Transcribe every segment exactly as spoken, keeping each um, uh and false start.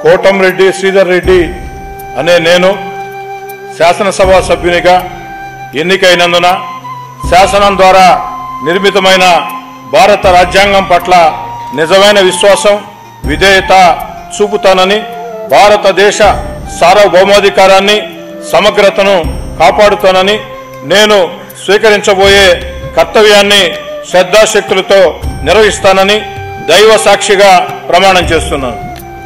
కోటంరెడ్డి శ్రీధర్ రెడ్డి అనే నేను శాసనసభ సభ్యునిగా ఎన్నికైనందున శాసనం ద్వారా నిర్మితమైన భారత రాజ్యాంగం పట్ల నిజమైన విశ్వాసం విధేయత చూపుతానని, భారతదేశ సార్వభౌమాధికారాన్ని సమగ్రతను కాపాడుతానని, నేను స్వీకరించబోయే కర్తవ్యాన్ని శ్రద్ధాశక్తులతో నిర్వహిస్తానని దైవ సాక్షిగా ప్రమాణం చేస్తున్నాను.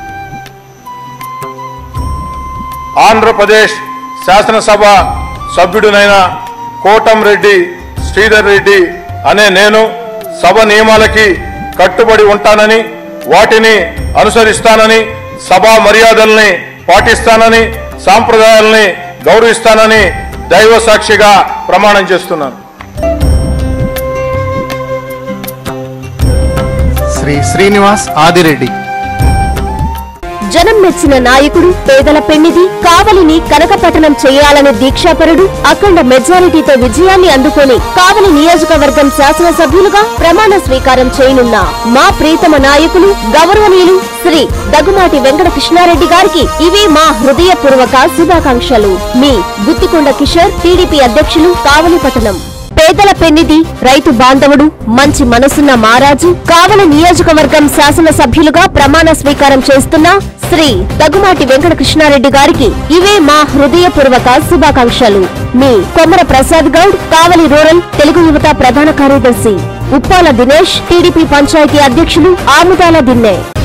ఆంధ్రప్రదేశ్ శాసనసభ సభ్యుడినైన కోటంరెడ్డి శ్రీధర్ రెడ్డి అనే నేను సభ నియమాలకి కట్టుబడి ఉంటానని, వాటిని అనుసరిస్తానని, సభా మర్యాదల్ని పాటిస్తానని, సాంప్రదాయాల్ని గౌరవిస్తానని దైవ సాక్షిగా ప్రమాణం చేస్తున్నాను. శ్రీ శ్రీనివాస్ ఆదిరెడ్డి. జనం మెచ్చిన నాయకుడు, పేదల పెన్నిధి, కావలిని కనకపట్టణం చేయాలనే దీక్షాపరుడు, అఖండ మెజారిటీతో విజయాన్ని అందుకొని కావలి నియోజకవర్గం శాసనసభ్యులుగా ప్రమాణ స్వీకారం చేయనున్న మా ప్రీతమ నాయకులు గౌరవనీయులు శ్రీ దగ్గుమాటి వెంకట కృష్ణారెడ్డి గారికి ఇవే మా హృదయపూర్వక శుభాకాంక్షలు. మీ గుత్తికొండ కిషోర్, టీడీపీ అధ్యక్షులు, కావలి పట్టణం. పేదల పెన్నిధి, రైతు బాంధవుడు, మంచి మనసున్న మారాజు, కావలి నియోజకవర్గం శాసనసభ్యులుగా ప్రమాణ స్వీకారం చేస్తున్న శ్రీ దగ్గుమాటి వెంకట కృష్ణారెడ్డి గారికి ఇవే మా హృదయపూర్వక శుభాకాంక్షలు. మీ కొమర ప్రసాద్ గౌడ్, కావలి రూరల్ తెలుగు యువత ప్రధాన కార్యదర్శి. ఉప్పాల దినేష్, టీడీపీ పంచాయతీ అధ్యక్షులు, ఆముదాల దిన్నే.